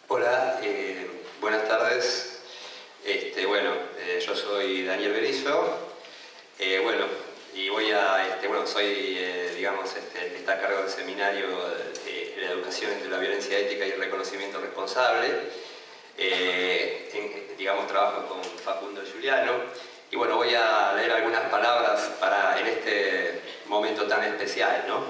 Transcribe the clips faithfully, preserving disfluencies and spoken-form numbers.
Hola, eh, buenas tardes. Este, bueno, eh, yo soy Daniel Berizo. Eh, bueno, y voy a, este, bueno, soy, eh, digamos, este, el que está a cargo del seminario de, de la educación entre la violencia ética y el reconocimiento responsable. Eh, en, digamos, trabajo con Facundo Giuliano. Y bueno, voy a leer algunas palabras para, en este momento tan especial, ¿no?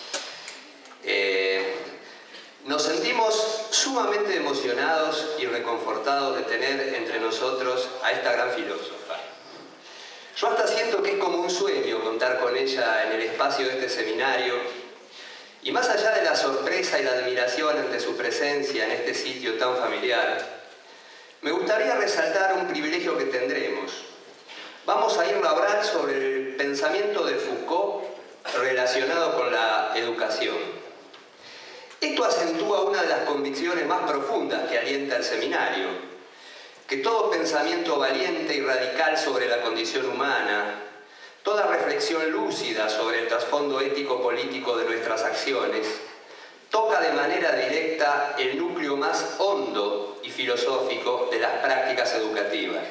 Eh, Nos sentimos sumamente emocionados y reconfortados de tener entre nosotros a esta gran filósofa. Yo hasta siento que es como un sueño contar con ella en el espacio de este seminario, y más allá de la sorpresa y la admiración ante su presencia en este sitio tan familiar, me gustaría resaltar un privilegio que tendremos. Vamos a ir a hablar sobre el pensamiento de Foucault relacionado con la educación. Esto acentúa una de las convicciones más profundas que alienta el seminario, que todo pensamiento valiente y radical sobre la condición humana, toda reflexión lúcida sobre el trasfondo ético-político de nuestras acciones, toca de manera directa el núcleo más hondo y filosófico de las prácticas educativas.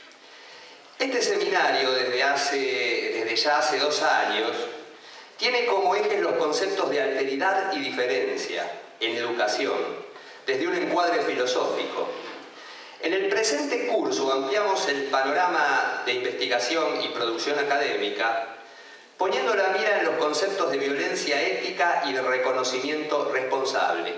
Este seminario, desde, hace, desde ya hace dos años, tiene como ejes los conceptos de alteridad y diferencia en educación, desde un encuadre filosófico. En el presente curso ampliamos el panorama de investigación y producción académica, poniendo la mira en los conceptos de violencia ética y de reconocimiento responsable.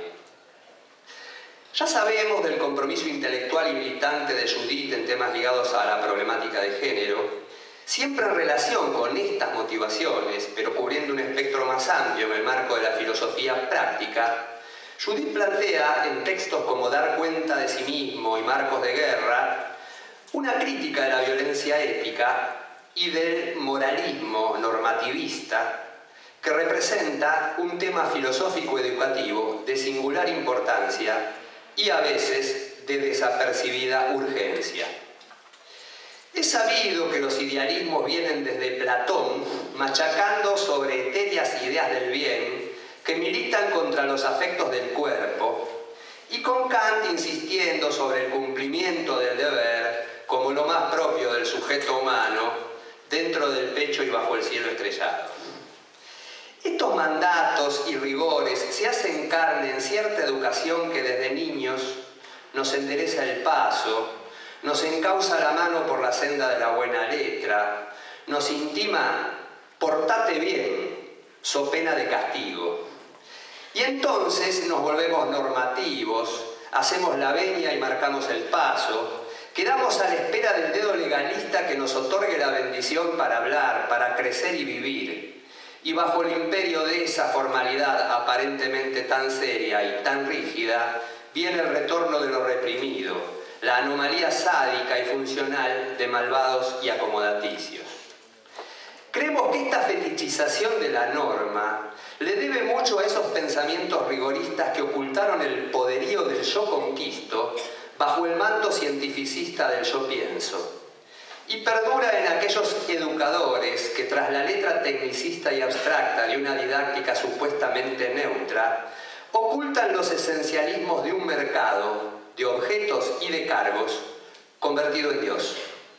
Ya sabemos del compromiso intelectual y militante de Judith en temas ligados a la problemática de género, siempre en relación con estas motivaciones, pero cubriendo un espectro más amplio en el marco de la filosofía práctica. Judith plantea en textos como Dar cuenta de sí mismo y Marcos de guerra una crítica de la violencia ética y del moralismo normativista que representa un tema filosófico educativo de singular importancia y a veces de desapercibida urgencia. Es sabido que los idealismos vienen desde Platón, machacando sobre etéreas ideas del bien que militan contra los afectos del cuerpo, y con Kant insistiendo sobre el cumplimiento del deber como lo más propio del sujeto humano dentro del pecho y bajo el cielo estrellado. Estos mandatos y rigores se hacen carne en cierta educación que desde niños nos endereza el paso, nos encausa la mano por la senda de la buena letra, nos intima, portate bien, so pena de castigo. Y entonces nos volvemos normativos, hacemos la venia y marcamos el paso, quedamos a la espera del dedo legalista que nos otorgue la bendición para hablar, para crecer y vivir. Y bajo el imperio de esa formalidad aparentemente tan seria y tan rígida, viene el retorno de lo reprimido, la anomalía sádica y funcional de malvados y acomodaticios. Creemos que esta fetichización de la norma le debe mucho a esos pensamientos rigoristas que ocultaron el poderío del yo conquisto bajo el manto cientificista del yo pienso, y perdura en aquellos educadores que tras la letra tecnicista y abstracta de una didáctica supuestamente neutra ocultan los esencialismos de un mercado de objetos y de cargos, convertido en Dios.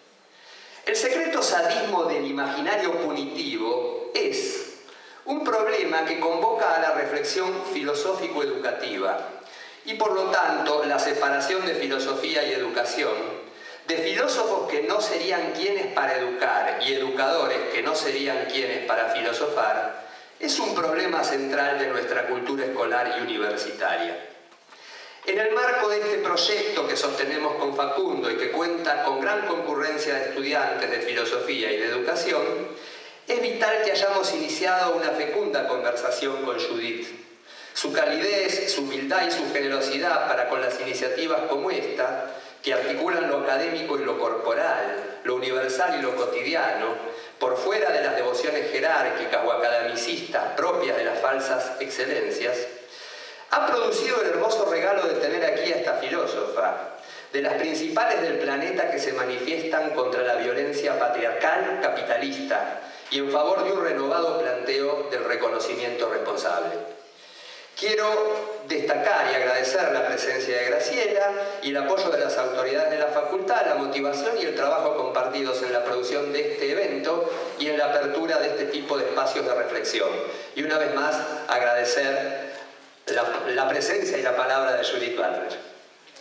El secreto sadismo del imaginario punitivo es un problema que convoca a la reflexión filosófico-educativa y por lo tanto la separación de filosofía y educación, de filósofos que no serían quienes para educar y educadores que no serían quienes para filosofar, es un problema central de nuestra cultura escolar y universitaria. En el marco de este proyecto que sostenemos con Facundo y que cuenta con gran concurrencia de estudiantes de filosofía y de educación, es vital que hayamos iniciado una fecunda conversación con Judith. Su calidez, su humildad y su generosidad para con las iniciativas como esta, que articulan lo académico y lo corporal, lo universal y lo cotidiano, por fuera de las devociones jerárquicas o academicistas propias de las falsas excelencias, ha producido el hermoso regalo de tener aquí a esta filósofa, de las principales del planeta que se manifiestan contra la violencia patriarcal capitalista y en favor de un renovado planteo del reconocimiento responsable. Quiero destacar y agradecer la presencia de Graciela y el apoyo de las autoridades de la facultad, la motivación y el trabajo compartidos en la producción de este evento y en la apertura de este tipo de espacios de reflexión. Y una vez más, agradecer la, la presencia y la palabra de Judith Butler.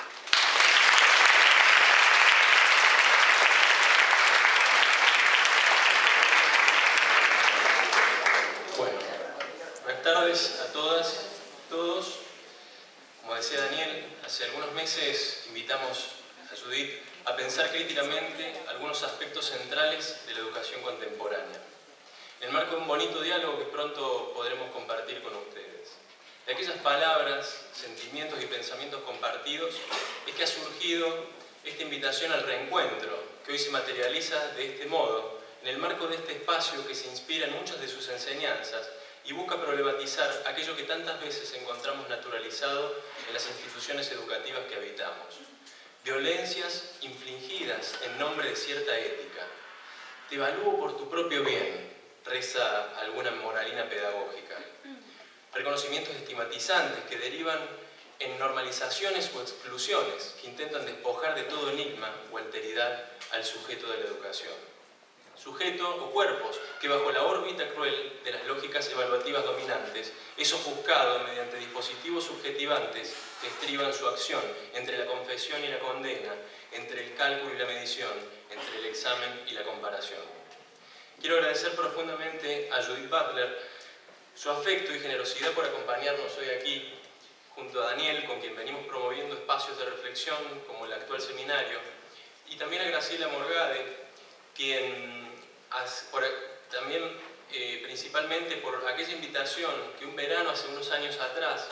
Buenas tardes a todas, todos. Como decía Daniel, hace algunos meses invitamos a Judith a pensar críticamente algunos aspectos centrales de la educación contemporánea, en el marco de un bonito diálogo que pronto podremos compartir con ustedes. De aquellas palabras, sentimientos y pensamientos compartidos es que ha surgido esta invitación al reencuentro, que hoy se materializa de este modo, en el marco de este espacio que se inspira en muchas de sus enseñanzas y busca problematizar aquello que tantas veces encontramos naturalizado en las instituciones educativas que habitamos. Violencias infligidas en nombre de cierta ética. Te evalúo por tu propio bien, reza alguna moralina pedagógica. Reconocimientos estigmatizantes que derivan en normalizaciones o exclusiones que intentan despojar de todo enigma o alteridad al sujeto de la educación. Sujeto o cuerpos que bajo la órbita cruel de las lógicas evaluativas dominantes es ofuscado mediante dispositivos subjetivantes que estriban su acción entre la confesión y la condena, entre el cálculo y la medición, entre el examen y la comparación. Quiero agradecer profundamente a Judith Butler su afecto y generosidad por acompañarnos hoy aquí, junto a Daniel, con quien venimos promoviendo espacios de reflexión como el actual seminario, y también a Graciela Morgade, quien por, también eh, principalmente por aquella invitación que un verano hace unos años atrás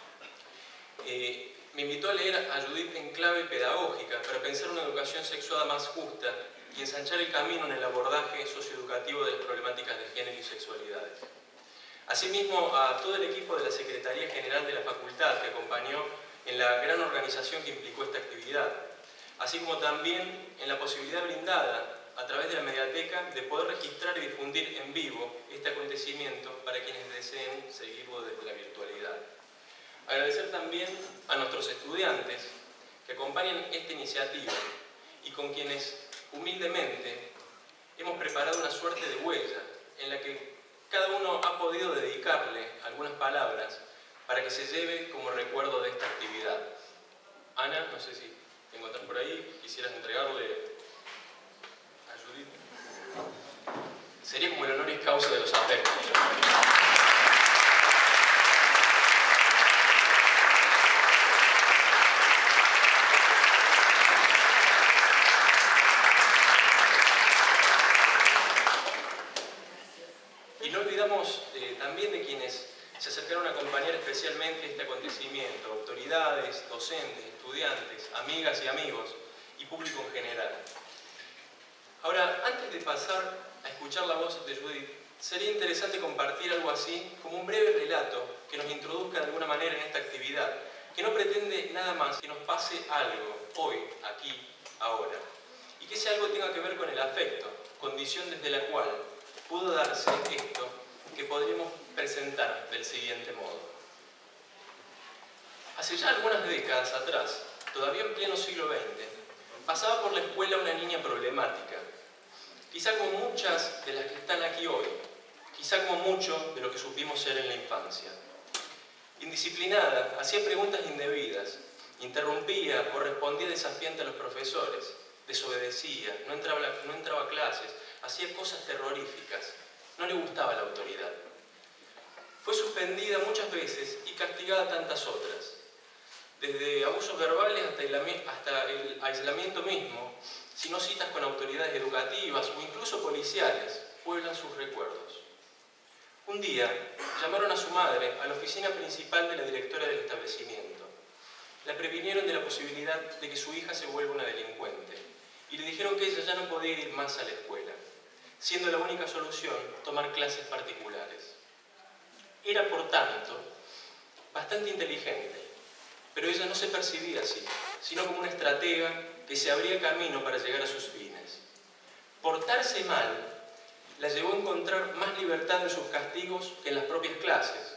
eh, me invitó a leer a Judith en clave pedagógica para pensar una educación sexuada más justa y ensanchar el camino en el abordaje socioeducativo de las problemáticas de género y sexualidades. Asimismo, a todo el equipo de la Secretaría General de la Facultad que acompañó en la gran organización que implicó esta actividad, así como también en la posibilidad brindada a través de la Mediateca de poder registrar y difundir en vivo este acontecimiento para quienes deseen seguirlo desde la virtualidad. Agradecer también a nuestros estudiantes que acompañan esta iniciativa y con quienes humildemente hemos preparado una suerte de huella en la que cada uno ha podido dedicarle algunas palabras para que se lleve como recuerdo de esta actividad. Ana, no sé si te encuentras por ahí, quisieras entregarle. Sería como el honoris causa de los afectos. Y no olvidamos eh, también de quienes se acercaron a acompañar especialmente este acontecimiento: autoridades, docentes, estudiantes, amigas y amigos y público en general. Ahora, antes de pasar a escuchar la voz de Judith, sería interesante compartir algo así como un breve relato que nos introduzca de alguna manera en esta actividad, que no pretende nada más que nos pase algo, hoy, aquí, ahora, y que ese algo tenga que ver con el afecto, condición desde la cual pudo darse esto que podríamos presentar del siguiente modo. Hace ya algunas décadas atrás, todavía en pleno siglo veinte, pasaba por la escuela una niña problemática, quizá como muchas de las que están aquí hoy, quizá como mucho de lo que supimos ser en la infancia. Indisciplinada, hacía preguntas indebidas, interrumpía o respondía desafiante a los profesores, desobedecía, no entraba, no entraba a clases, hacía cosas terroríficas, no le gustaba la autoridad. Fue suspendida muchas veces y castigada tantas otras. Desde abusos verbales hasta el, hasta el aislamiento mismo, sino citas con autoridades educativas o incluso policiales, pueblan sus recuerdos. Un día, llamaron a su madre a la oficina principal de la directora del establecimiento. La previnieron de la posibilidad de que su hija se vuelva una delincuente y le dijeron que ella ya no podía ir más a la escuela, siendo la única solución tomar clases particulares. Era, por tanto, bastante inteligente, pero ella no se percibía así, sino como una estratega que se abría camino para llegar a sus fines. Portarse mal la llevó a encontrar más libertad en sus castigos que en las propias clases,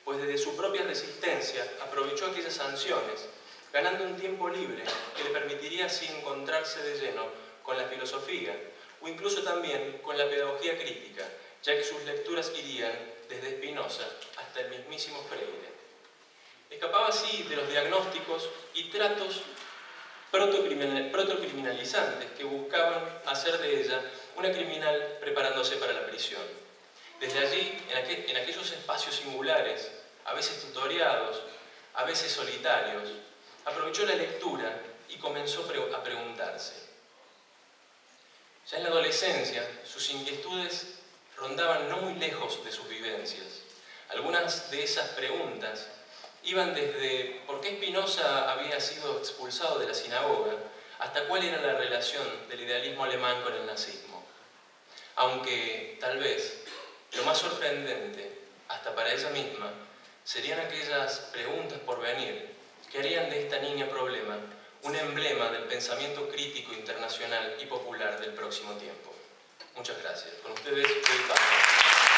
pues desde su propia resistencia aprovechó aquellas sanciones, ganando un tiempo libre que le permitiría así encontrarse de lleno con la filosofía o incluso también con la pedagogía crítica, ya que sus lecturas irían desde Spinoza hasta el mismísimo Freire. Escapaba así de los diagnósticos y tratos protocriminalizantes que buscaban hacer de ella una criminal preparándose para la prisión. Desde allí, en, aquel, en aquellos espacios singulares, a veces tutoriados, a veces solitarios, aprovechó la lectura y comenzó a preguntarse. Ya en la adolescencia, sus inquietudes rondaban no muy lejos de sus vivencias. Algunas de esas preguntas iban desde por qué Spinoza había sido expulsado de la sinagoga hasta cuál era la relación del idealismo alemán con el nazismo. Aunque, tal vez, lo más sorprendente, hasta para ella misma, serían aquellas preguntas por venir que harían de esta niña problema un emblema del pensamiento crítico internacional y popular del próximo tiempo. Muchas gracias. Con ustedes, Judith Butler.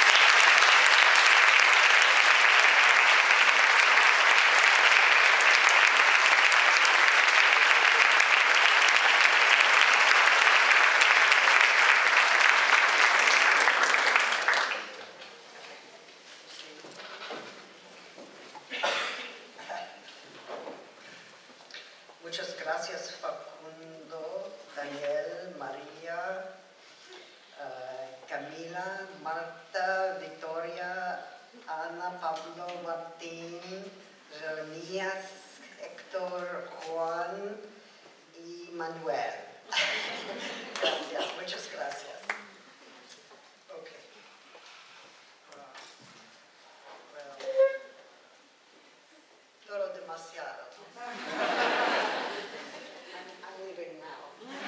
Muchas gracias, Facundo, Daniel, María, uh, Camila, Marta, Victoria, Ana, Pablo, Martín, Jeremías, Héctor, Juan y Manuel. Gracias, muchas gracias. Ok. Uh, well, todo demasiado. I'm leaving now.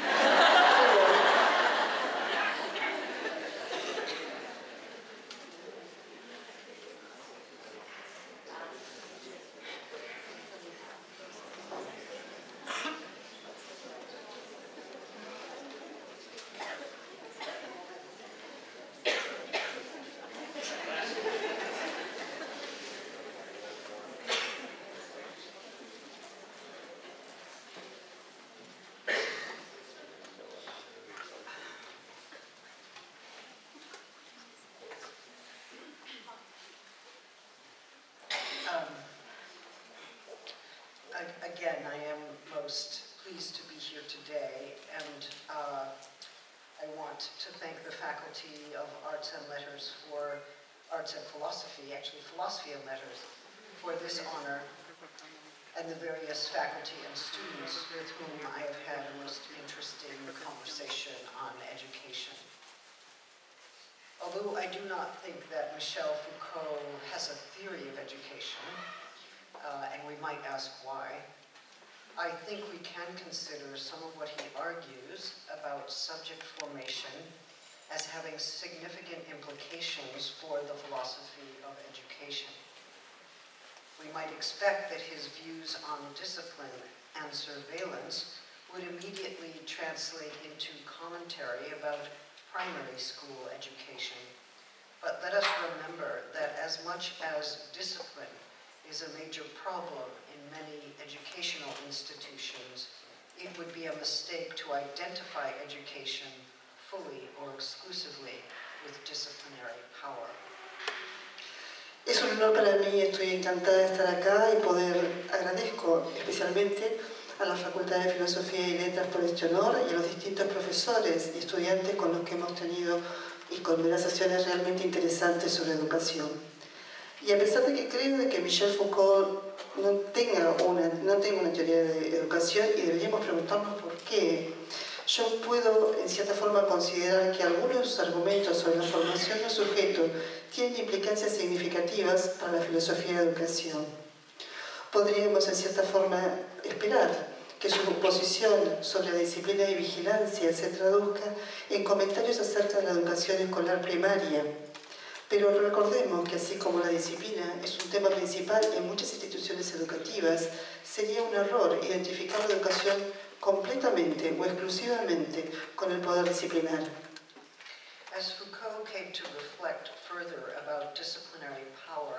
Again, I am most pleased to be here today, and uh, I want to thank the Faculty of Arts and Letters for Arts and Philosophy, actually Philosophy and Letters, for this honor, and the various faculty and students with whom I have had a most interesting conversation on education. Although I do not think that Michel Foucault has a theory of education, uh, and we might ask why, I think we can consider some of what he argues about subject formation as having significant implications for the philosophy of education. We might expect that his views on discipline and surveillance would immediately translate into commentary about primary school education. But let us remember that as much as discipline is a major problem in many educational institutions, it would be a mistake to identify education fully or exclusively with disciplinary power. Es un honor para mí, estoy encantada de estar acá y poder, agradezco especialmente a la Facultad de Filosofía y Letras por este honor y a los distintos profesores y estudiantes con los que hemos tenido y conversaciones realmente interesantes sobre educación. Y a pesar de que creo de que Michel Foucault no tenga una, no tenga una teoría de educación y deberíamos preguntarnos por qué, yo puedo en cierta forma considerar que algunos argumentos sobre la formación del sujeto tienen implicancias significativas para la filosofía de educación. Podríamos en cierta forma esperar que su posición sobre la disciplina y vigilancia se traduzca en comentarios acerca de la educación escolar primaria. Pero recordemos que así como la disciplina es un tema principal en muchas instituciones educativas, sería un error identificar la educación completamente o exclusivamente con el poder disciplinar. As Foucault came to reflect further about disciplinary power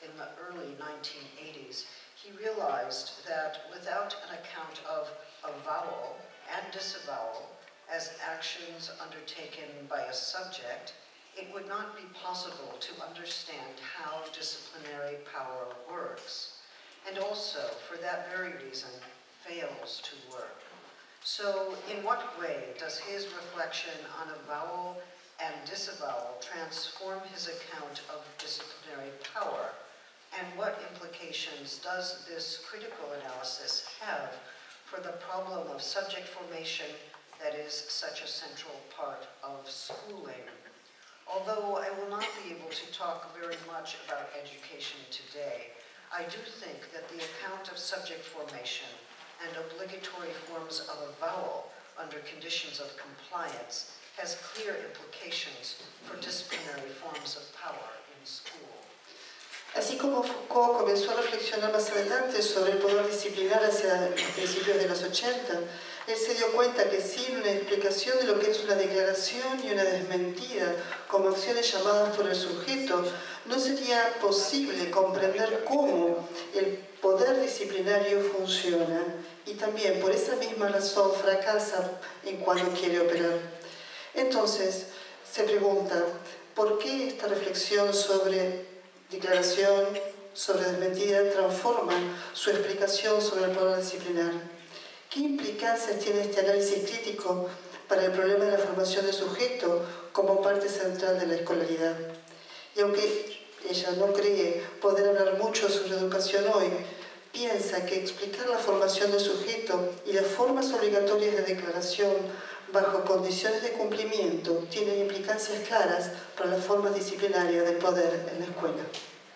in the early nineteen eighties, he realized that without an account of avowal and disavowal as actions undertaken by a subject, it would not be possible to understand how disciplinary power works, and also, for that very reason, fails to work. So, in what way does his reflection on avowal and disavowal transform his account of disciplinary power? And what implications does this critical analysis have for the problem of subject formation that is such a central part of schooling? Although I will not be able to talk very much about education today, I do think that the account of subject formation and obligatory forms of avowal under conditions of compliance has clear implications for disciplinary forms of power in school. Así como Foucault comenzó a reflexionar más adelante sobre el poder disciplinar hacia los principios de los ochenta, él se dio cuenta que sin una explicación de lo que es una declaración y una desmentida como acciones llamadas por el sujeto, no sería posible comprender cómo el poder disciplinario funciona, y también por esa misma razón fracasa en cuanto quiere operar. Entonces, se pregunta, ¿por qué esta reflexión sobre declaración, sobre desmentida, transforma su explicación sobre el poder disciplinar? ¿Qué implicancias tiene este análisis crítico para el problema de la formación del sujeto como parte central de la escolaridad? Y aunque ella no cree poder hablar mucho sobre educación hoy, piensa que explicar la formación del sujeto y las formas obligatorias de declaración bajo condiciones de cumplimiento tienen implicancias claras para las formas disciplinarias del poder en la escuela.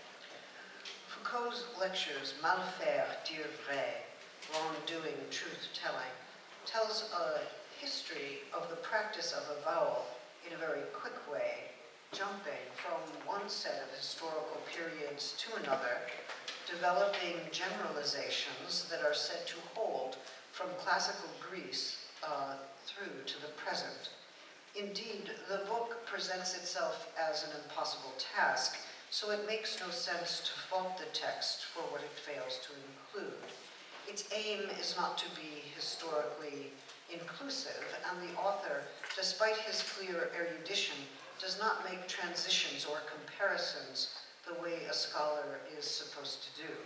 Foucault's lectures, Mal faire, dire vrai, wrongdoing, truth-telling, tells a history of the practice of avowal in a very quick way, jumping from one set of historical periods to another, developing generalizations that are said to hold from classical Greece uh, through to the present. Indeed, the book presents itself as an impossible task, so it makes no sense to fault the text for what it fails to include. Its aim is not to be historically inclusive, and the author, despite his clear erudition, does not make transitions or comparisons the way a scholar is supposed to do.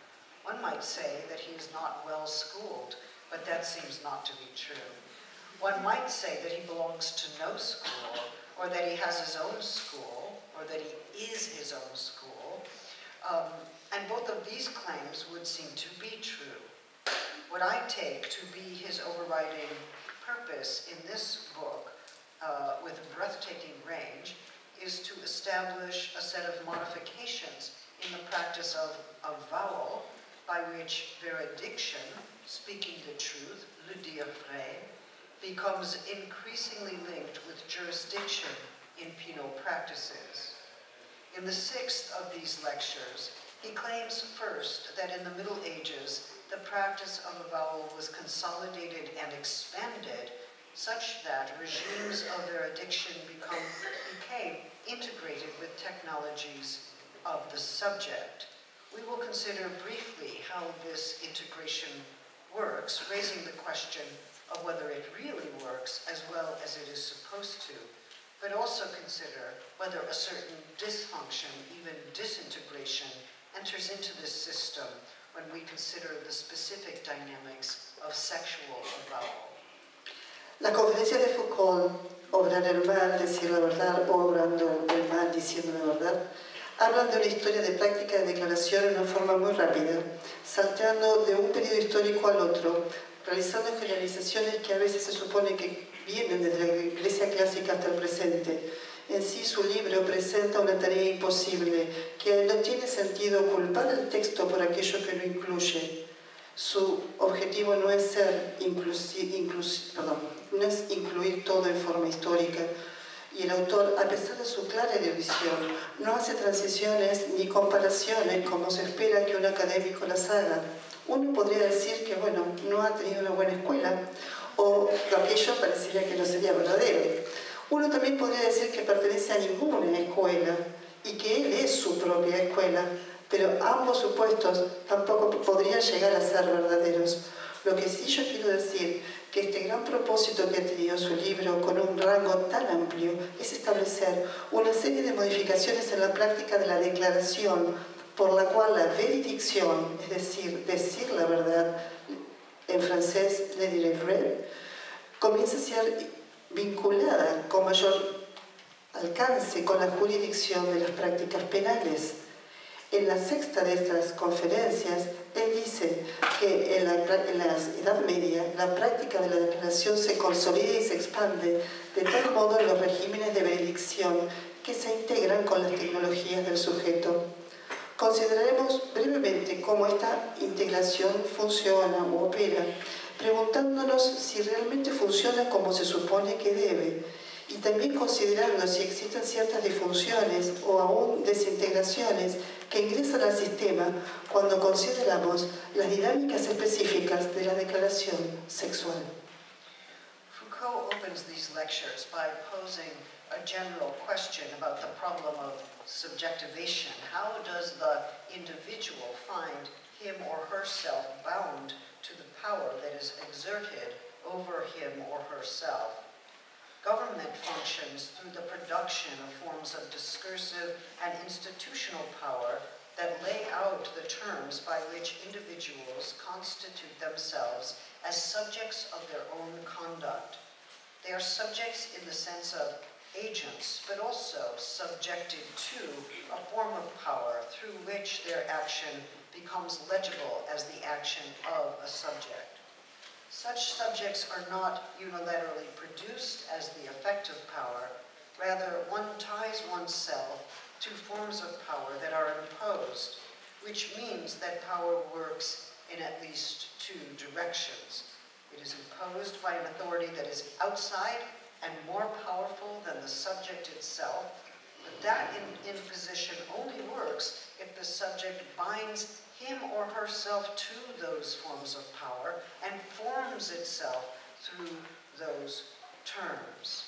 One might say that he is not well schooled, but that seems not to be true. One might say that he belongs to no school, or that he has his own school, or that he is his own school, um, and both of these claims would seem to be true. What I take to be his overriding purpose in this book, uh, with a breathtaking range, is to establish a set of modifications in the practice of avowal, by which verediction, speaking the truth, le dire vrai, becomes increasingly linked with jurisdiction in penal practices. In the sixth of these lectures, he claims first that in the Middle Ages, the practice of avowal was consolidated and expanded such that regimes of verediction become, became integrated with technologies of the subject. We will consider briefly how this integration works, raising the question of whether it really works as well as it is supposed to, but also consider whether a certain dysfunction, even disintegration, enters into this system when we consider the specific dynamics of sexual avowal. La conferencia de Foucault, Obrar el mal, decir la verdad, o obrando el mal, diciendo la verdad, hablan de una historia de práctica de declaración en una forma muy rápida, salteando de un periodo histórico al otro, realizando generalizaciones que a veces se supone que vienen desde la Grecia clásica hasta el presente. En sí, su libro presenta una tarea imposible, que no tiene sentido culpar al texto por aquello que lo incluye. Su objetivo no es ser inclusi, inclus, perdón, no es incluir todo en forma histórica, y el autor, a pesar de su clara erudición, no hace transiciones ni comparaciones como se espera que un académico las haga. Uno podría decir que, bueno, no ha tenido una buena escuela, o aquello parecería que no sería verdadero. Uno también podría decir que pertenece a ninguna escuela y que él es su propia escuela, pero ambos supuestos tampoco podrían llegar a ser verdaderos. Lo que sí yo quiero decir que este gran propósito que ha tenido su libro con un rango tan amplio es establecer una serie de modificaciones en la práctica de la declaración por la cual la veredicción, es decir, decir la verdad, en francés, le dire vrai, comienza a ser vinculada con mayor alcance con la jurisdicción de las prácticas penales. En la sexta de estas conferencias, él dice que en la, en la Edad Media la práctica de la declaración se consolida y se expande de tal modo en los regímenes de benedicción que se integran con las tecnologías del sujeto. Consideraremos brevemente cómo esta integración funciona o opera, preguntándonos si realmente funciona como se supone que debe, y también considerando si existen ciertas disfunciones o aún desintegraciones que ingresan al sistema cuando consideramos las dinámicas específicas de la declaración sexual. Foucault opens these lectures by posing a general question about the problem of subjectivation. How does the individual find him or herself bound to the power that is exerted over him or herself? Government functions through the production of forms of discursive and institutional power that lay out the terms by which individuals constitute themselves as subjects of their own conduct. They are subjects in the sense of agents, but also subjected to a form of power through which their action becomes legible as the action of a subject. Such subjects are not unilaterally produced as the effect of power. Rather, one ties oneself to forms of power that are imposed, which means that power works in at least two directions. It is imposed by an authority that is outside and more powerful than the subject itself, but that in, imposition only works if the subject binds him or herself to those forms of power and forms itself through those terms.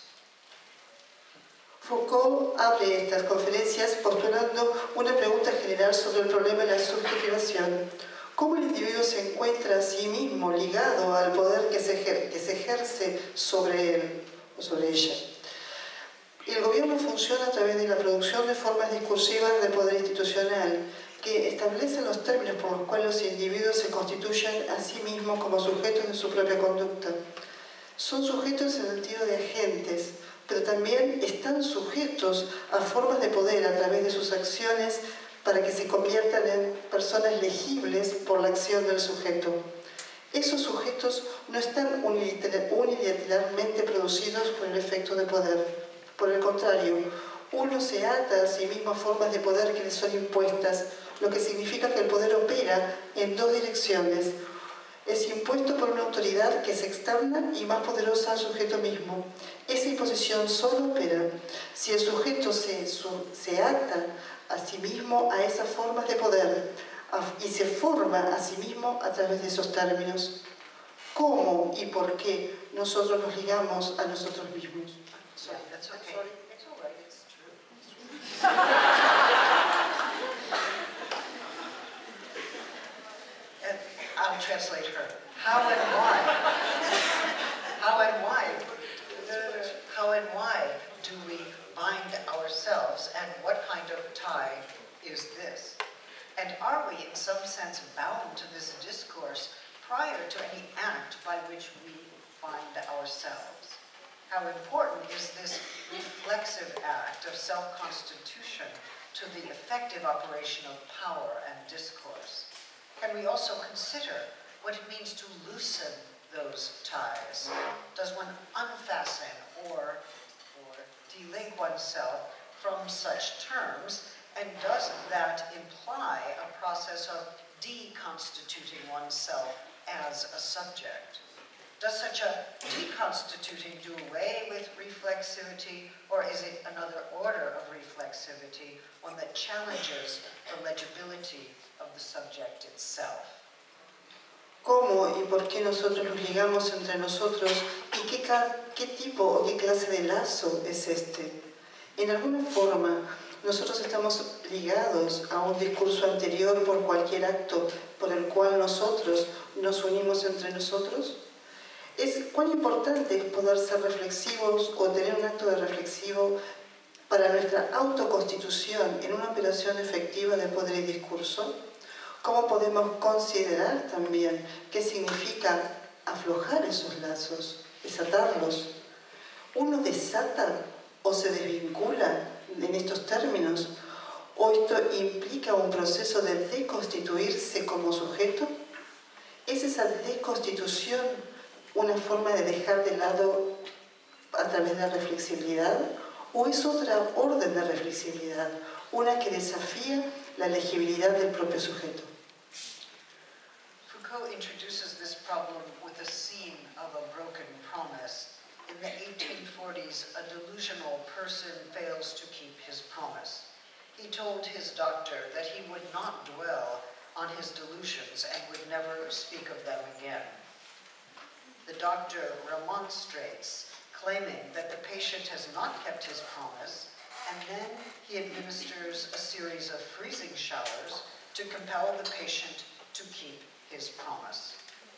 Foucault abre estas conferencias postulando una pregunta general sobre el problema de la subjetivación. ¿Cómo el individuo se encuentra a sí mismo ligado al poder que se, ejer que se ejerce sobre él o sobre ella? El gobierno funciona a través de la producción de formas discursivas de poder institucional que establecen los términos por los cuales los individuos se constituyen a sí mismos como sujetos de su propia conducta. Son sujetos en el sentido de agentes, pero también están sujetos a formas de poder a través de sus acciones para que se conviertan en personas legibles por la acción del sujeto. Esos sujetos no están unilateralmente producidos por el efecto de poder. Por el contrario, uno se ata a sí mismo a formas de poder que le son impuestas, lo que significa que el poder opera en dos direcciones. Es impuesto por una autoridad que es externa y más poderosa al sujeto mismo. Esa imposición solo opera si el sujeto se, su, se ata a sí mismo a esas formas de poder a, y se forma a sí mismo a través de esos términos. ¿Cómo y por qué nosotros nos ligamos a nosotros mismos? Sorry, that's okay. Sorry. It's all right, it's true. It's true. And I'll translate her. How and why? How and why? How and why do we bind ourselves, and what kind of tie is this? And are we, in some sense, bound to this discourse prior to any act by which we bind ourselves? How important is this reflexive act of self-constitution to the effective operation of power and discourse? Can we also consider what it means to loosen those ties? Does one unfasten or, or delink oneself from such terms, and does that imply a process of deconstituting oneself as a subject? Does such a deconstituting do away with reflexivity, or is it another order of reflexivity, one that challenges the legibility of the subject itself? ¿Cómo y por qué nosotros nos ligamos entre nosotros y qué, qué tipo o qué clase de lazo es este? En alguna forma, nosotros estamos ligados a un discurso anterior por cualquier acto por el cual nosotros nos unimos entre nosotros. Es cuán importante es poder ser reflexivos o tener un acto de reflexivo para nuestra autoconstitución en una operación efectiva de poder y discurso. ¿Cómo podemos considerar también qué significa aflojar esos lazos, desatarlos? ¿Uno desata o se desvincula en estos términos? ¿O esto implica un proceso de deconstituirse como sujeto? ¿Es esa deconstitución una forma de dejar de lado a través de la reflexibilidad? ¿O es otra orden de reflexibilidad, una que desafía la legibilidad del propio sujeto? Foucault introduces this problem with a scene of a broken promise. In the eighteen forties, a delusional person fails to keep his promise. He told his doctor that he would not dwell on his delusions and would never speak of them again. The doctor remonstrates, claiming that the patient has not kept his promise, and then he administers a series of freezing showers to compel the patient to keep his promise.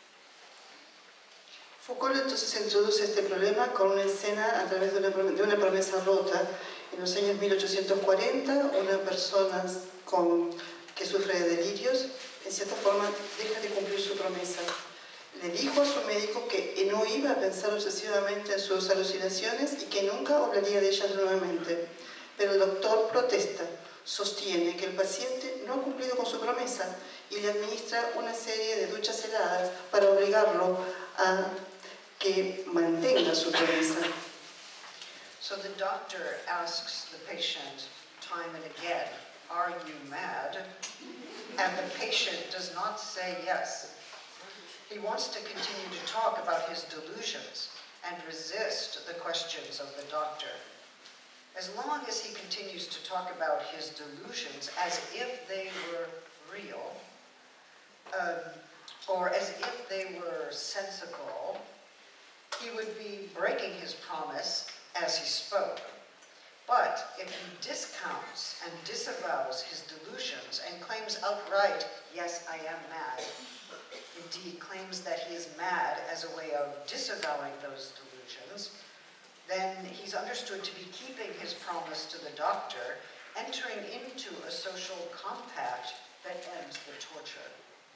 Foucault entonces introduce este problema con una escena a través de una, de una promesa rota. En los años mil ochocientos cuarenta, una persona con, que sufre de delirios, en cierta forma, deja de cumplir su promesa. Le dijo a su médico que no iba a pensar obsesivamente en sus alucinaciones y que nunca hablaría de ellas nuevamente. Pero el doctor protesta, sostiene que el paciente no ha cumplido con su promesa y le administra una serie de duchas heladas para obligarlo a que mantenga su promesa. So the doctor asks the patient time and again, "Are you mad?" And the patient does not say yes. He wants to continue to talk about his delusions and resist the questions of the doctor. As long as he continues to talk about his delusions as if they were real, um, or as if they were sensical, he would be breaking his promise as he spoke. But if he discounts and disavows his delusions and claims outright, "Yes, I am mad," indeed claims that he is mad as a way of disavowing those delusions, then he's understood to be keeping his promise to the doctor, entering into a social compact that ends the torture.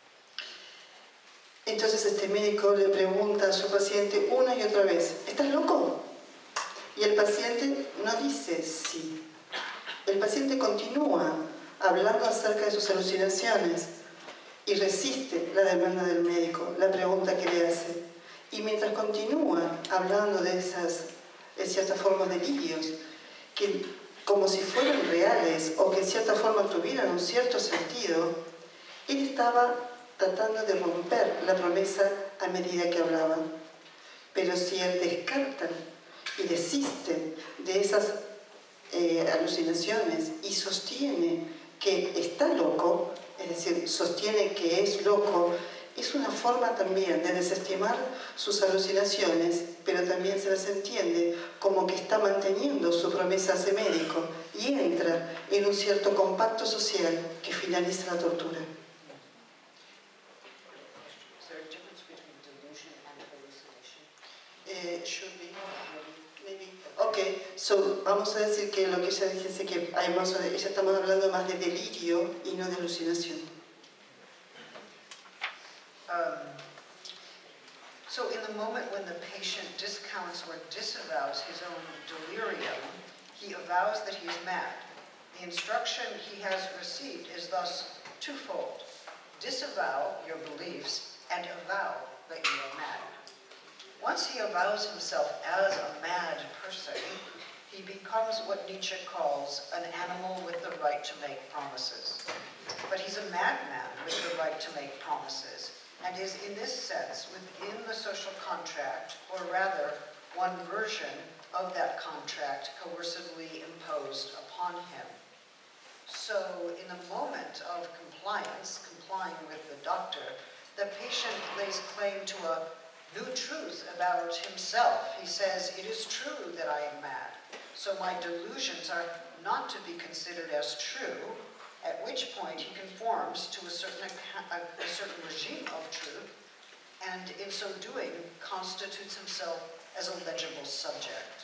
Entonces este médico le pregunta a su paciente una y otra vez, ¿estás loco? Y el paciente no dice sí. El paciente continúa hablando acerca de sus alucinaciones y resiste la demanda del médico, la pregunta que le hace. Y mientras continúa hablando de esas, de ciertas formas de delirios, que como si fueran reales o que en cierta forma tuvieran un cierto sentido, él estaba tratando de romper la promesa a medida que hablaba. Pero si él descarta y desiste de esas eh, alucinaciones y sostiene que está loco, es decir, sostiene que es loco, es una forma también de desestimar sus alucinaciones, pero también se las entiende como que está manteniendo su promesa a ese médico y entra en un cierto compacto social que finaliza la tortura. Eh, should be, maybe. Ok, so, vamos a decir que lo que ella dice que hay más, ella estamos hablando más de delirio y no de alucinación. Um, so in the moment when the patient discounts or disavows his own delirium, he avows that he is mad. The instruction he has received is thus twofold. Disavow your beliefs and avow that you are mad. Once he avows himself as a mad person, he becomes what Nietzsche calls an animal with the right to make promises. But he's a madman with the right to make promises, and is in this sense within the social contract, or rather, one version of that contract coercively imposed upon him. So, in a moment of compliance, complying with the doctor, the patient lays claim to a new truth about himself. He says, "It is true that I am mad, so my delusions are not to be considered as true, at which point he conforms to a certain, a, a certain regime of truth, and in so doing constitutes himself as a legible subject.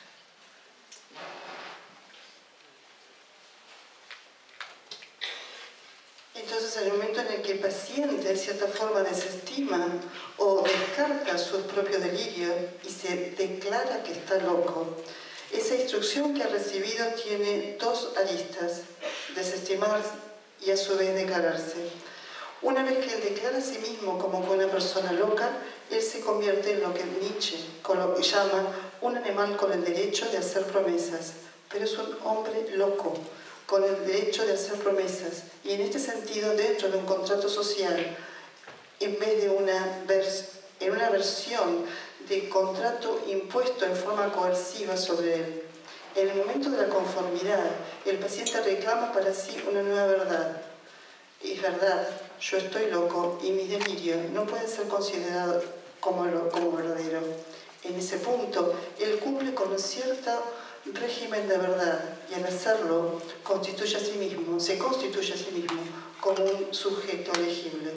Entonces, en el momento en el que el paciente, de cierta forma, desestima o descarta sus propios delirios y se declara que está loco, esa instrucción que ha recibido tiene dos aristas: desestimar y a su vez declararse. Una vez que él declara a sí mismo como una persona loca, él se convierte en lo que Nietzsche llama un animal con el derecho de hacer promesas, pero es un hombre loco, con el derecho de hacer promesas, y en este sentido, dentro de un contrato social, en vez de una, vers en una versión de contrato impuesto en forma coerciva sobre él. En el momento de la conformidad, el paciente reclama para sí una nueva verdad. Es verdad, yo estoy loco y mis delirios no pueden ser considerados como, lo, como verdadero. En ese punto, él cumple con un cierto régimen de verdad, y al hacerlo constituye a sí mismo, se constituye a sí mismo como un sujeto legible.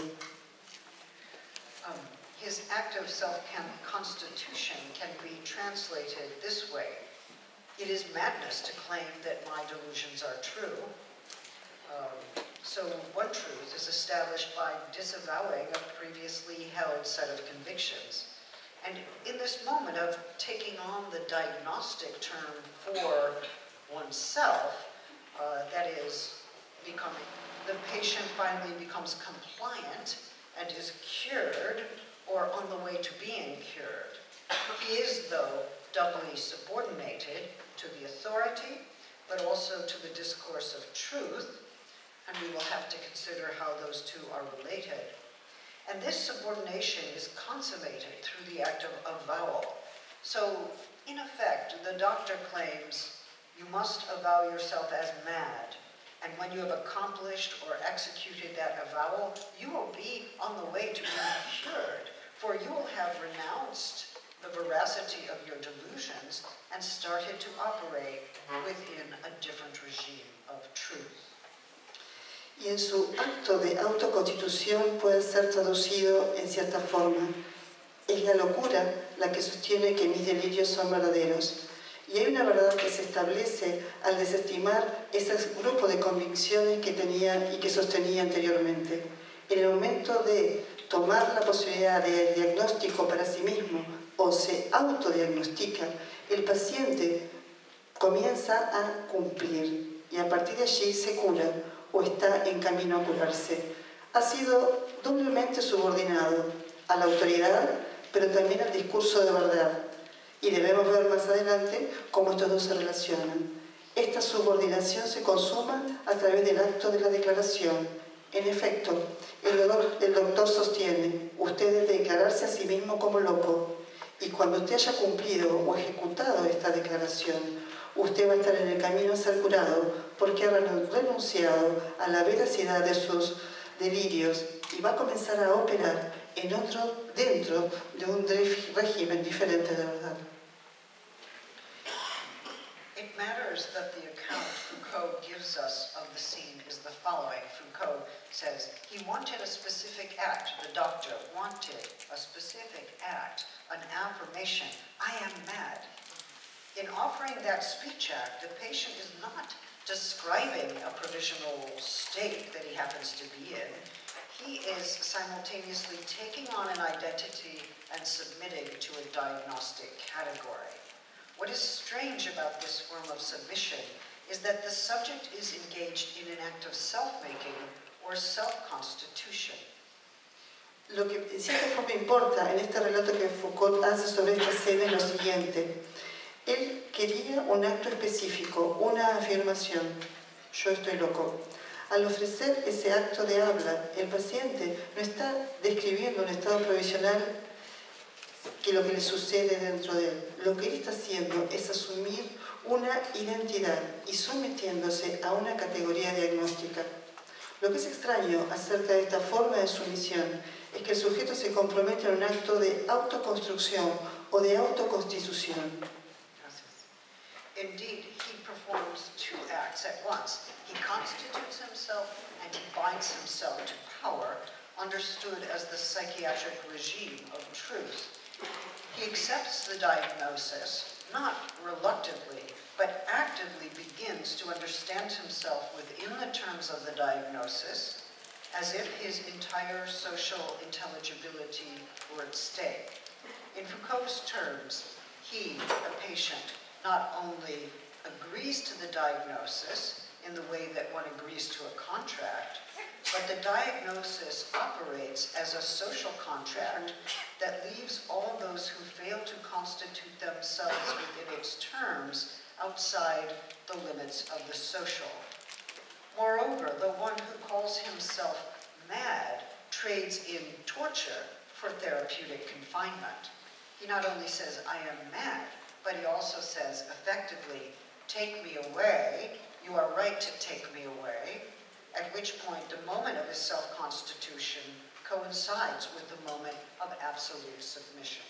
Um, his active self-constitution can be translated this way. It is madness to claim that my delusions are true. Um, so one truth is established by disavowing a previously held set of convictions. And in this moment of taking on the diagnostic term for oneself, uh, that is, becoming, the patient finally becomes compliant and is cured or on the way to being cured. He is, though, doubly subordinated to the authority, but also to the discourse of truth, and we will have to consider how those two are related. And this subordination is consummated through the act of avowal. So, in effect, the doctor claims, you must avow yourself as mad, and when you have accomplished or executed that avowal, you will be on the way to being cured, for you will have renounced the veracity of your delusions and started to operate within a different regime of truth. Y en su acto de autoconstitución puede ser traducido en cierta forma: es la locura la que sostiene que mis delirios son verdaderos. Y hay una verdad que se establece al desestimar ese grupo de convicciones que tenía y que sostenía anteriormente. En el momento de tomar la posibilidad de diagnóstico para sí mismo o se autodiagnostica, el paciente comienza a cumplir y a partir de allí se cura o está en camino a curarse. Ha sido doblemente subordinado a la autoridad, pero también al discurso de verdad. Y debemos ver más adelante cómo estos dos se relacionan. Esta subordinación se consuma a través del acto de la declaración. En efecto, el doctor, el doctor sostiene, usted debe declararse a sí mismo como loco, y cuando usted haya cumplido o ejecutado esta declaración, usted va a estar en el camino a ser curado porque ha renunciado a la veracidad de sus delirios y va a comenzar a operar en otro, dentro de un régimen diferente de verdad. It matters that the account Foucault gives us of the scene is the following. Foucault says, he wanted a specific act, the doctor wanted a specific act, an affirmation, I am mad. In offering that speech act, the patient is not describing a provisional state that he happens to be in. He is simultaneously taking on an identity and submitting to a diagnostic category. What is strange about this form of submission is that the subject is engaged in an act of self-making or self-constitution. Lo que en cierta forma importa en este relato que Foucault hace sobre esta escena es lo siguiente. Él quería un acto específico, una afirmación. Yo estoy loco. Al ofrecer ese acto de habla, el paciente no está describiendo un estado provisional que lo que le sucede dentro de él. Lo que él está haciendo es asumir una identidad y sometiéndose a una categoría diagnóstica. Lo que es extraño acerca de esta forma de sumisión es que el sujeto se compromete en un acto de autoconstrucción o de autoconstitución. Indeed, he performs two acts at once. He constitutes himself and he binds himself to power, understood as the psychiatric regime of truth. He accepts the diagnosis, not reluctantly, but actively begins to understand himself within the terms of the diagnosis, as if his entire social intelligibility were at stake. In Foucault's terms, he, a patient, not only agrees to the diagnosis in the way that one agrees to a contract, but the diagnosis operates as a social contract that leaves all those who fail to constitute themselves within its terms outside the limits of the social. Moreover, the one who calls himself mad trades in torture for therapeutic confinement. He not only says, I am mad, but he also says, effectively, take me away, you are right to take me away, at which point the moment of his self-constitution coincides with the moment of absolute submission.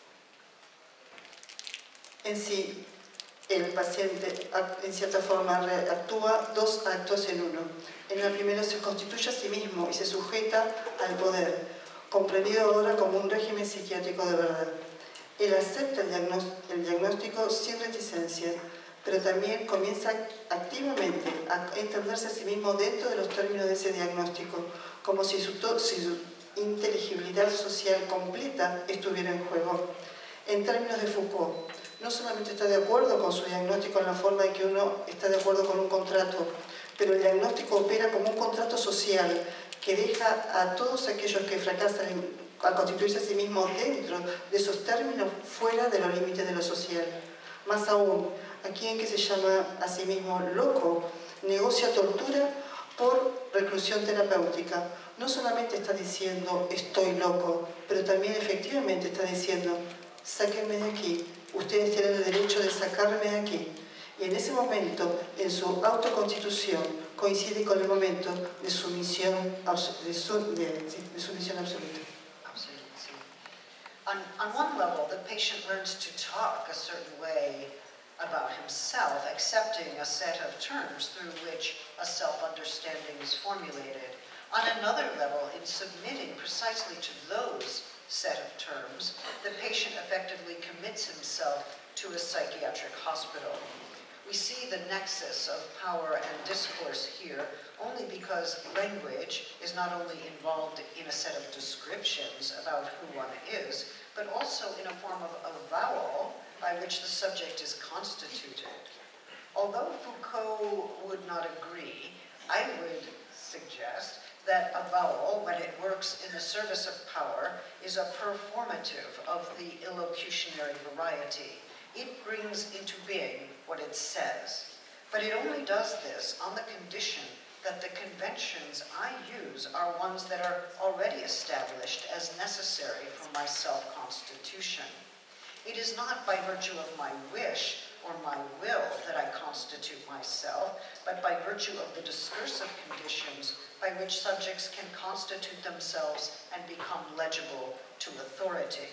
En sí, el paciente, en cierta forma, actúa dos actos en uno. En el primero se constituye a sí mismo y se sujeta al poder, comprendido ahora como un régimen psiquiátrico de verdad. Él acepta el diagnóstico, el diagnóstico sin reticencia, pero también comienza activamente a entenderse a sí mismo dentro de los términos de ese diagnóstico, como si su, si su inteligibilidad social completa estuviera en juego. En términos de Foucault, no solamente está de acuerdo con su diagnóstico en la forma de que uno está de acuerdo con un contrato, pero el diagnóstico opera como un contrato social que deja a todos aquellos que fracasan en, a constituirse a sí mismos dentro de esos términos fuera de los límites de lo social. Más aún, a quien que se llama a sí mismo loco, negocia tortura por reclusión terapéutica. No solamente está diciendo estoy loco, pero también efectivamente está diciendo sáquenme de aquí, ustedes tienen el derecho de sacarme de aquí. Y en ese momento, en su autoconstitución, coincide con el momento de sumisión, de, su, de, de sumisión absoluta. On, on one level, the patient learns to talk a certain way about himself, accepting a set of terms through which a self-understanding is formulated. On another level, in submitting precisely to those set of terms, the patient effectively commits himself to a psychiatric hospital. We see the nexus of power and discourse here only because language is not only involved in a set of descriptions about who one is, but also in a form of avowal by which the subject is constituted. Although Foucault would not agree, I would suggest that avowal, when it works in the service of power, is a performative of the illocutionary variety. It brings into being what it says. But it only does this on the condition that the conventions I use are ones that are already established as necessary for my self-constitution. It is not by virtue of my wish or my will that I constitute myself, but by virtue of the discursive conditions by which subjects can constitute themselves and become legible to authority.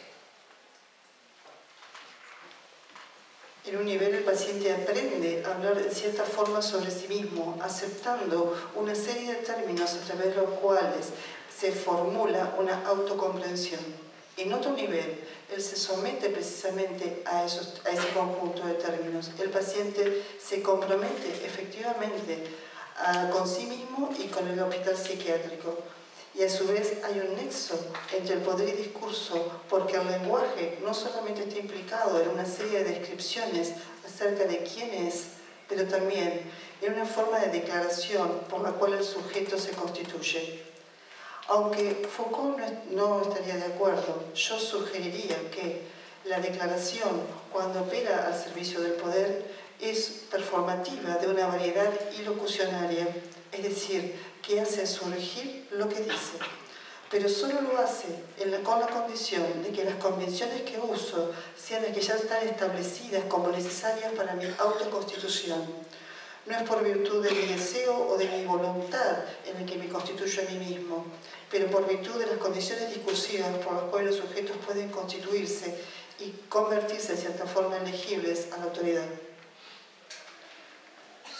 En un nivel el paciente aprende a hablar en cierta forma sobre sí mismo, aceptando una serie de términos a través de los cuales se formula una autocomprensión. En otro nivel, él se somete precisamente a, esos, a ese conjunto de términos. El paciente se compromete efectivamente a, con sí mismo y con el hospital psiquiátrico. Y a su vez hay un nexo entre el poder y discurso, porque el lenguaje no solamente está implicado en una serie de descripciones acerca de quién es, pero también en una forma de declaración por la cual el sujeto se constituye. Aunque Foucault no estaría de acuerdo, yo sugeriría que la declaración, cuando opera al servicio del poder, es performativa de una variedad ilocucionaria, es decir, que hace surgir lo que dice, pero solo lo hace en la, con la condición de que las convenciones que uso sean las que ya están establecidas como necesarias para mi autoconstitución. No es por virtud de mi deseo o de mi voluntad en el que me constituyo a mí mismo, pero por virtud de las condiciones discursivas por las cuales los sujetos pueden constituirse y convertirse de cierta forma en legibles a la autoridad.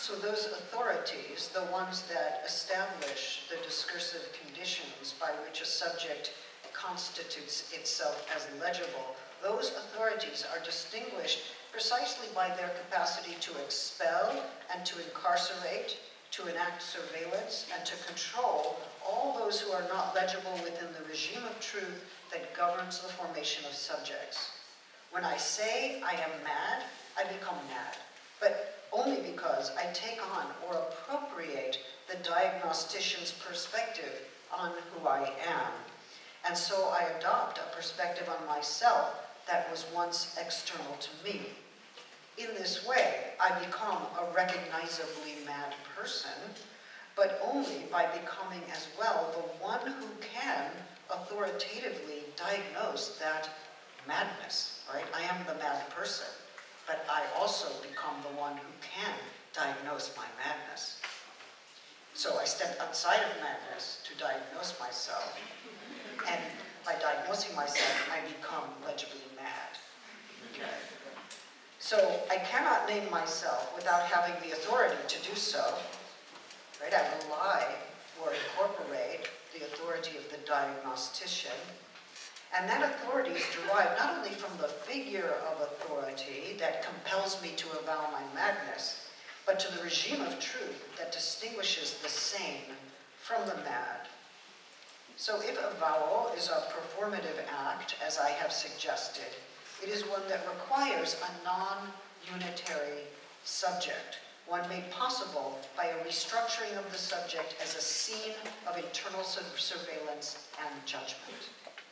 So those authorities, the ones that establish the discursive conditions by which a subject constitutes itself as legible, those authorities are distinguished precisely by their capacity to expel and to incarcerate, to enact surveillance, and to control all those who are not legible within the regime of truth that governs the formation of subjects. When I say I am mad, I become mad, but only because I take on or appropriate the diagnostician's perspective on who I am. And so I adopt a perspective on myself that was once external to me. In this way, I become a recognizably mad person, but only by becoming as well the one who can authoritatively diagnose that madness, right? I am the mad person, but I also become the one who can diagnose my madness. So I step outside of madness to diagnose myself, and by diagnosing myself, I become legibly mad. Okay? So I cannot name myself without having the authority to do so. Right? I rely or incorporate the authority of the diagnostician. And that authority is derived not only from the figure of authority that compels me to avow my madness, but to the regime of truth that distinguishes the sane from the mad. So if avowal is a performative act, as I have suggested, it is one that requires a non-unitary subject, one made possible by a restructuring of the subject as a scene of internal surveillance and judgment.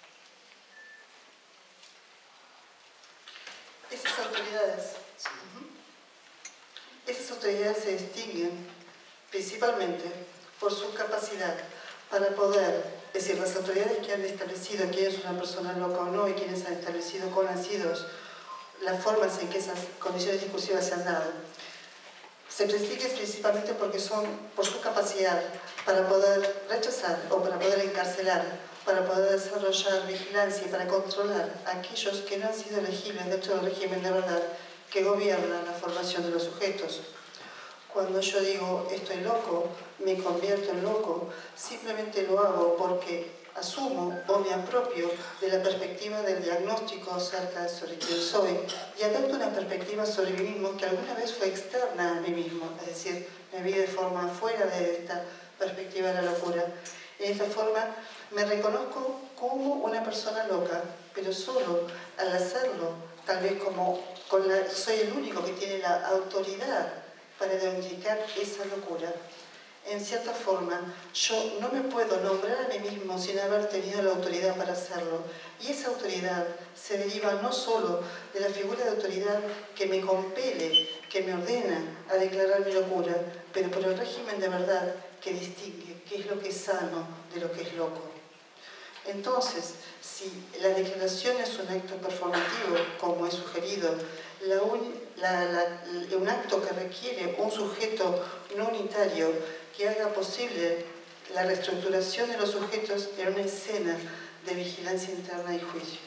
Esas autoridades, esas autoridades se distinguen principalmente por su capacidad para poder, es decir, las autoridades que han establecido quién es una persona loca o no y quienes han establecido con nacidos las formas en que esas condiciones discursivas se han dado, se distinguen principalmente porque son por su capacidad para poder rechazar o para poder encarcelar, para poder desarrollar vigilancia y para controlar a aquellos que no han sido elegibles dentro del régimen de verdad que gobierna la formación de los sujetos. Cuando yo digo estoy loco, me convierto en loco, simplemente lo hago porque asumo o me apropio de la perspectiva del diagnóstico acerca de sobre quién soy y adopto una perspectiva sobre mí mismo que alguna vez fue externa a mí mismo, es decir, me vi de forma fuera de esta perspectiva de la locura. De esta forma me reconozco como una persona loca, pero solo al hacerlo, tal vez como con la, soy el único que tiene la autoridad para identificar esa locura. En cierta forma, yo no me puedo nombrar a mí mismo sin haber tenido la autoridad para hacerlo. Y esa autoridad se deriva no solo de la figura de autoridad que me compele, que me ordena a declarar mi locura, pero por el régimen de verdad que distingue qué es lo que es sano de lo que es loco. Entonces, si la declaración es un acto performativo, como he sugerido, la un, la, la, un acto que requiere un sujeto no unitario que haga posible la reestructuración de los sujetos en una escena de vigilancia interna y juicio.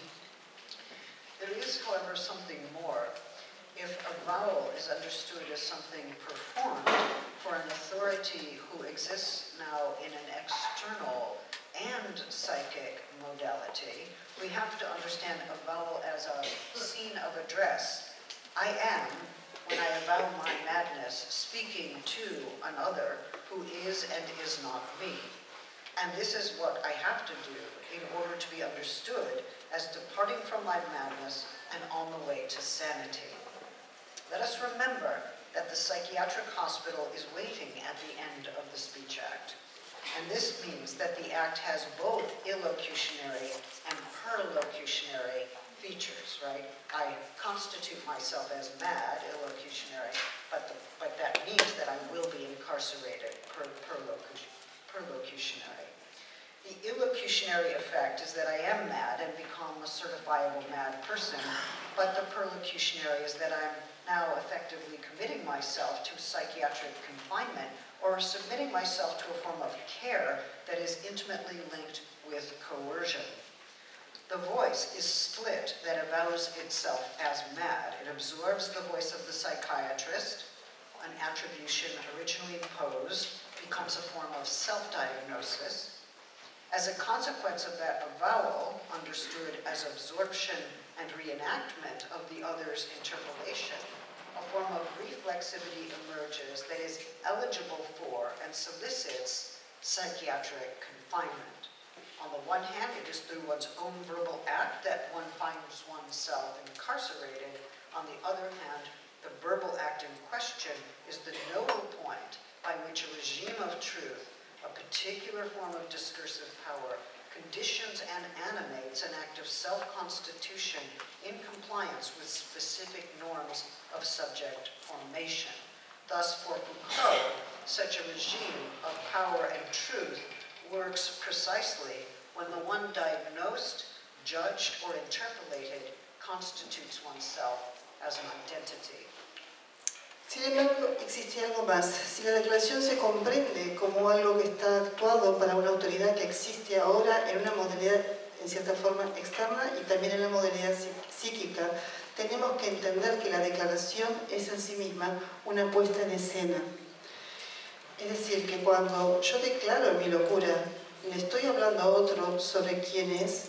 There is, however, something more. If avowal is understood as something performed for an authority who exists now in an external and psychic modality, we have to understand avowal as a scene of address. I am, when I avow my madness, speaking to another who is and is not me. And this is what I have to do in order to be understood as departing from my madness and on the way to sanity. Let us remember that the psychiatric hospital is waiting at the end of the speech act. And this means that the act has both illocutionary and perlocutionary features, right? I constitute myself as mad, illocutionary, but, the, but that means that I will be incarcerated, per, perlocution, perlocutionary. The illocutionary effect is that I am mad and become a certifiable mad person, but the perlocutionary is that I'm now effectively committing myself to psychiatric confinement or submitting myself to a form of care that is intimately linked with coercion. The voice is split that avows itself as mad. It absorbs the voice of the psychiatrist, an attribution originally imposed, becomes a form of self-diagnosis. As a consequence of that avowal, understood as absorption and reenactment of the other's interpolation, a form of reflexivity emerges that is eligible for and solicits psychiatric confinement. On the one hand, it is through one's own verbal act that one finds oneself incarcerated. On the other hand, the verbal act in question is the nodal point by which a regime of truth, a particular form of discursive power, conditions and animates an act of self-constitution in compliance with specific norms of subject formation. Thus, for Foucault, such a regime of power and truth works precisely when the one diagnosed, judged, or interpolated constitutes oneself as an identity. Sin embargo, existe algo más. Si la declaración se comprende como algo que está actuado para una autoridad que existe ahora en una modalidad, en cierta forma, externa y también en la modalidad psíquica, tenemos que entender que la declaración es en sí misma una puesta en escena. Es decir, que cuando yo declaro mi locura, le estoy hablando a otro sobre quién es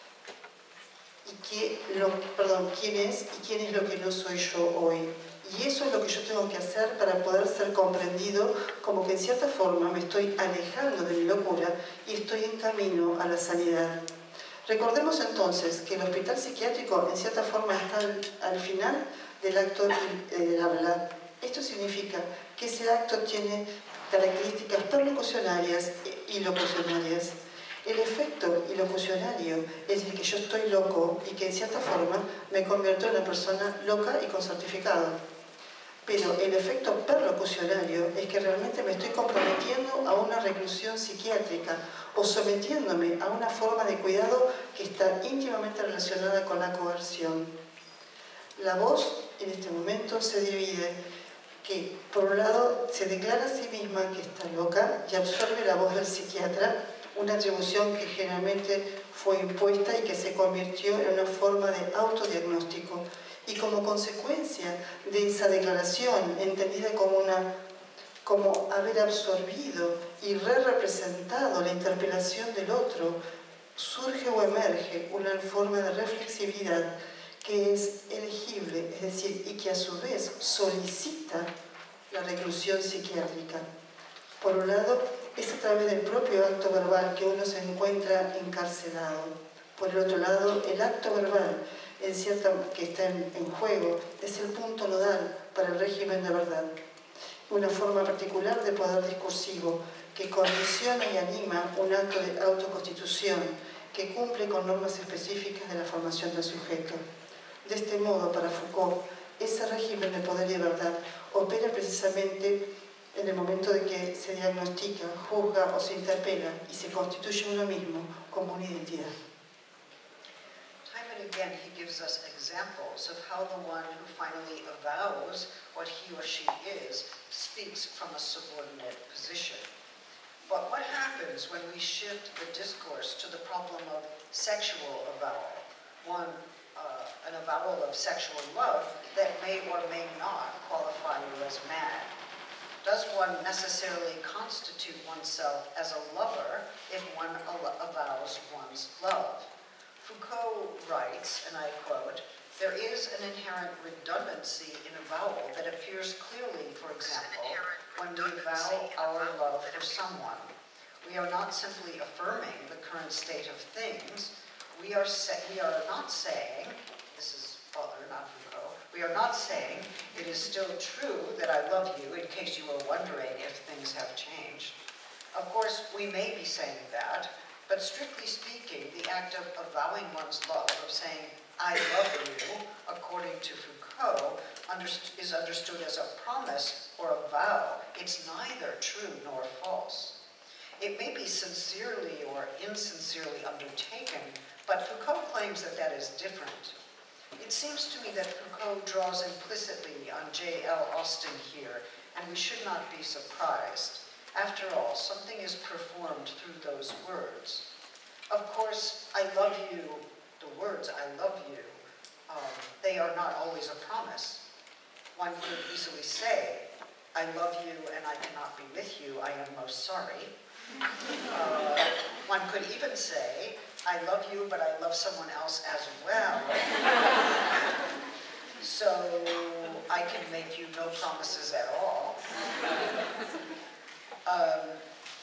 y qué, lo, perdón, quién es y quién es lo que no soy yo hoy. Y eso es lo que yo tengo que hacer para poder ser comprendido como que en cierta forma me estoy alejando de mi locura y estoy en camino a la sanidad. Recordemos entonces que el hospital psiquiátrico en cierta forma está al, al final del acto del habla. Esto significa que ese acto tiene características perlocucionarias y locucionarias. El efecto ilocucionario es el que yo estoy loco y que en cierta forma me convierto en una persona loca y con certificado. Pero el efecto perlocucionario es que realmente me estoy comprometiendo a una reclusión psiquiátrica o sometiéndome a una forma de cuidado que está íntimamente relacionada con la coerción. La voz en este momento se divide, que por un lado se declara a sí misma que está loca y absorbe la voz del psiquiatra, una atribución que generalmente fue impuesta y que se convirtió en una forma de autodiagnóstico. Y como consecuencia de esa declaración, entendida como, una, como haber absorbido y re-representado la interpelación del otro, surge o emerge una forma de reflexividad que es elegible, es decir, y que a su vez solicita la reclusión psiquiátrica. Por un lado, es a través del propio acto verbal que uno se encuentra encarcelado. Por el otro lado, el acto verbal en cierta, que está en, en juego es el punto nodal para el régimen de verdad. Una forma particular de poder discursivo que condiciona y anima un acto de autoconstitución que cumple con normas específicas de la formación del sujeto. De este modo, para Foucault, ese régimen de poder y de verdad opera precisamente en el momento de que se diagnostica, juzga o se interpela y se constituye uno mismo como una identidad. Time and again, he gives us examples of how the one who finally avows what he or she is speaks from a subordinate position. But what happens when we shift the discourse to the problem of sexual avowal? One, uh, an avowal of sexual love that may or may not qualify you as mad. Does one necessarily constitute oneself as a lover if one avows one's love? Foucault writes, and I quote, "There is an inherent redundancy in avowal that appears clearly, for example, when we vow our love for someone. We are not simply affirming the current state of things. We are, we are not saying," this is Butler, not Foucault, "we are not saying it is still true that I love you, in case you were wondering if things have changed. Of course, we may be saying that, but strictly speaking, the act of avowing one's love, of saying, I love you, according to Foucault, underst is understood as a promise or a vow. It's neither true nor false. It may be sincerely or insincerely undertaken, but Foucault claims that that is different. It seems to me that Foucault draws implicitly on J L Austin here, and we should not be surprised. After all, something is performed through those words. Of course, I love you, the words I love you, um, they are not always a promise. One could easily say, I love you and I cannot be with you, I am most sorry. Uh, one could even say, I love you, but I love someone else as well. So I can make you no promises at all. Um,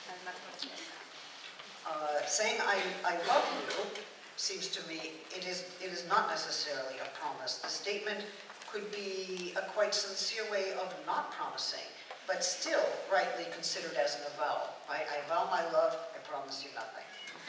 uh, saying I, I love you seems to me it is, it is not necessarily a promise. The statement could be a quite sincere way of not promising, but still rightly considered as an avowal. Right? I vow my love, I promise you nothing.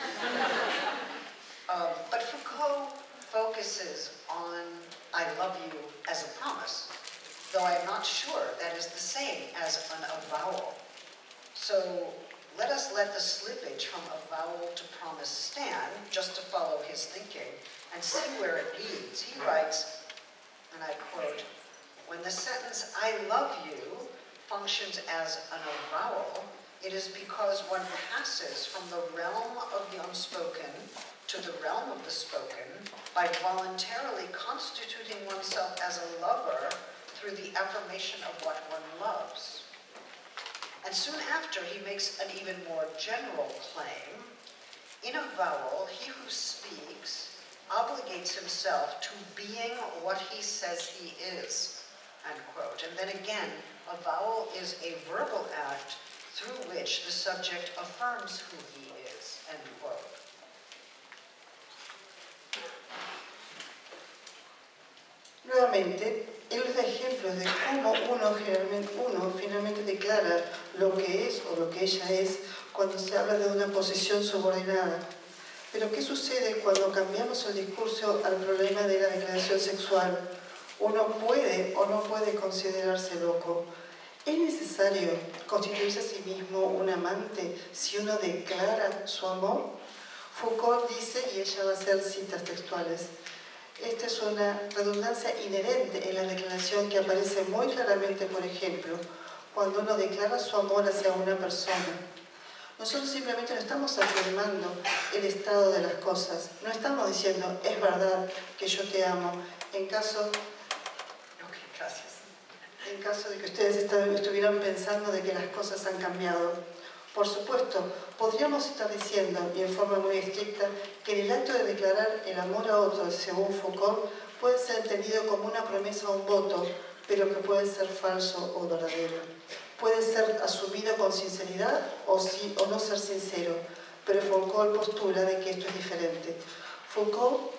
um, but Foucault focuses on I love you as a promise, though I'm not sure that is the same as an avowal. So let us let the slippage from avowal to promise stand, just to follow his thinking, and see where it leads. He writes, and I quote, when the sentence, I love you, functions as an avowal, it is because one passes from the realm of the unspoken to the realm of the spoken by voluntarily constituting oneself as a lover through the affirmation of what one loves. And soon after, he makes an even more general claim. In avowal, he who speaks obligates himself to being what he says he is, end quote. And then again, avowal is a verbal act through which the subject affirms who he is, end quote. Nuevamente, él nos da ejemplos de cómo uno, generalmente, uno finalmente declara lo que es o lo que ella es cuando se habla de una posición subordinada. Pero ¿qué sucede cuando cambiamos el discurso al problema de la declaración sexual? Uno puede o no puede considerarse loco. ¿Es necesario constituirse a sí mismo un amante si uno declara su amor? Foucault dice, y ella va a hacer citas textuales, esta es una redundancia inherente en la declaración que aparece muy claramente, por ejemplo, cuando uno declara su amor hacia una persona. Nosotros simplemente no estamos afirmando el estado de las cosas, no estamos diciendo, es verdad que yo te amo, en caso, Okay, gracias. en caso de que ustedes estuvieran pensando de que las cosas han cambiado. Por supuesto, podríamos estar diciendo, y en forma muy estricta, que el acto de declarar el amor a otro, según Foucault, puede ser entendido como una promesa o un voto, pero que puede ser falso o verdadero. Puede ser asumido con sinceridad o, sí, o no ser sincero, pero Foucault postula de que esto es diferente. Foucault,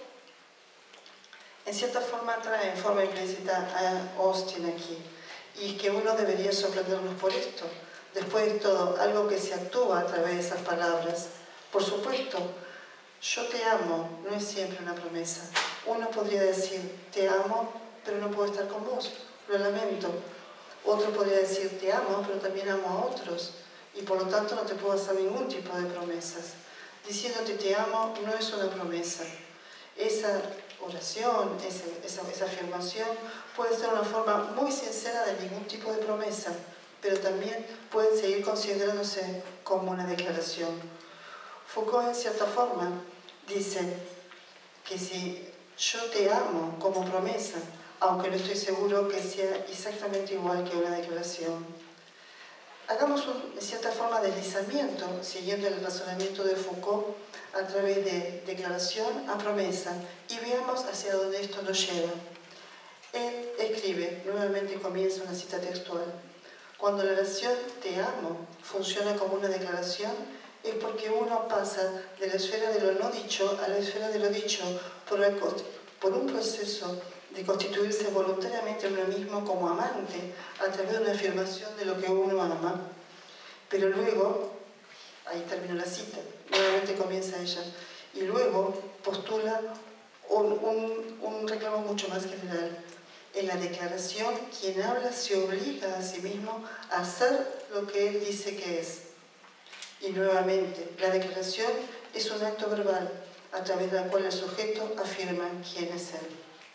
en cierta forma, trae en forma implícita a Austin aquí, y que uno debería sorprendernos por esto. Después de todo, algo que se actúa a través de esas palabras. Por supuesto, yo te amo no es siempre una promesa. Uno podría decir, te amo, pero no puedo estar con vos, lo lamento. Otro podría decir, te amo, pero también amo a otros, y por lo tanto no te puedo hacer ningún tipo de promesas. Diciéndote te amo no es una promesa. Esa oración, esa, esa, esa afirmación puede ser una forma muy sincera de ningún tipo de promesa, pero también puede seguir considerándose como una declaración. Foucault, en cierta forma, dice que si yo te amo como promesa, aunque no estoy seguro que sea exactamente igual que una declaración. Hagamos un, en cierta forma, deslizamiento, siguiendo el razonamiento de Foucault, a través de declaración a promesa, y veamos hacia dónde esto nos lleva. Él escribe, nuevamente comienza una cita textual, cuando la oración te amo funciona como una declaración, es porque uno pasa de la esfera de lo no dicho a la esfera de lo dicho por, la, por un proceso de constituirse voluntariamente uno mismo como amante a través de una afirmación de lo que uno ama. Pero luego, ahí termina la cita, nuevamente comienza ella, y luego postula un, un, un reclamo mucho más general. En la declaración, quien habla se obliga a sí mismo a hacer lo que él dice que es. Y nuevamente, la declaración es un acto verbal a través del cual el sujeto afirma quién es él.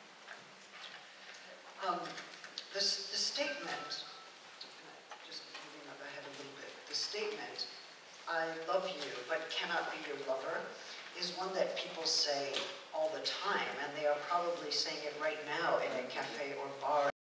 Um, the, the statement, just moving up ahead a little bit, the statement, I love you but cannot be your lover, is one that people say all the time, and they are probably saying it right now in a cafe or bar.